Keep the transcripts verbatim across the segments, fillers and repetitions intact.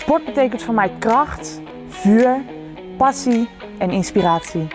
Sport betekent voor mij kracht, vuur, passie en inspiratie.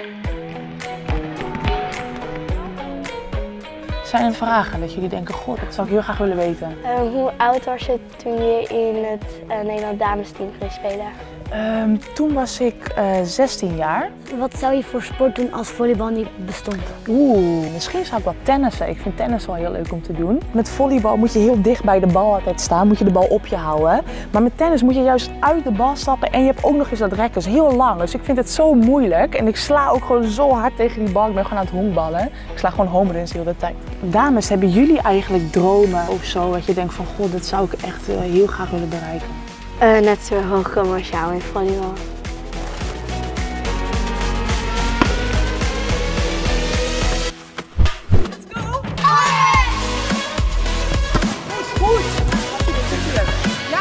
Zijn er vragen dat jullie denken, god, dat zou ik heel graag willen weten? Uh, hoe oud was je toen je in het uh, Nederland damesteam ging spelen? Um, toen was ik uh, zestien jaar. Wat zou je voor sport doen als volleybal niet bestond? Oeh, misschien zou ik wel tennissen. Ik vind tennis wel heel leuk om te doen. Met volleybal moet je heel dicht bij de bal altijd staan, moet je de bal op je houden. Maar met tennis moet je juist uit de bal stappen en je hebt ook nog eens dat rek, dus heel lang. Dus ik vind het zo moeilijk en ik sla ook gewoon zo hard tegen die bal. Ik ben gewoon aan het honkballen. Ik sla gewoon home runs de hele tijd. Dames, hebben jullie eigenlijk dromen of zo, dat je denkt van, god, dat zou ik echt uh, heel graag willen bereiken? Uh, net zo hoog komen als jou in volleybal. Let's go! Hey! Goed, goed! Ja.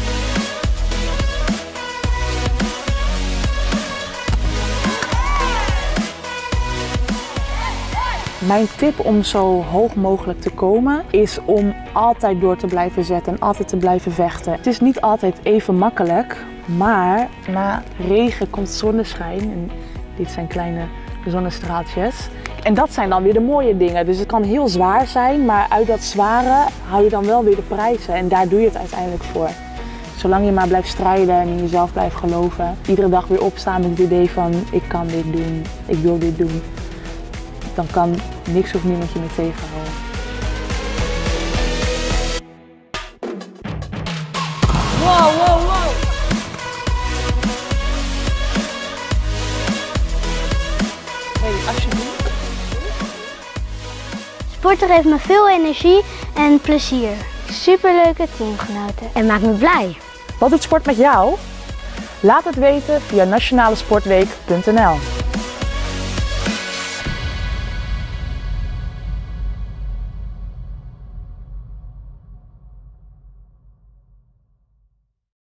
Mijn tip om zo hoog mogelijk te komen is om altijd door te blijven zetten en altijd te blijven vechten. Het is niet altijd even makkelijk, maar na regen komt zonneschijn. En dit zijn kleine zonnestraaltjes. En dat zijn dan weer de mooie dingen. Dus het kan heel zwaar zijn, maar uit dat zware hou je dan wel weer de prijzen. En daar doe je het uiteindelijk voor. Zolang je maar blijft strijden en in jezelf blijft geloven. Iedere dag weer opstaan met het idee van, ik kan dit doen, ik wil dit doen. Dan kan niks of niemand je meer tegenhouden. Wow, wow, wow! Hey, alsjeblieft. Sporten geeft me veel energie en plezier. Superleuke teamgenoten en maakt me blij. Wat doet sport met jou? Laat het weten via nationale sportweek punt n l.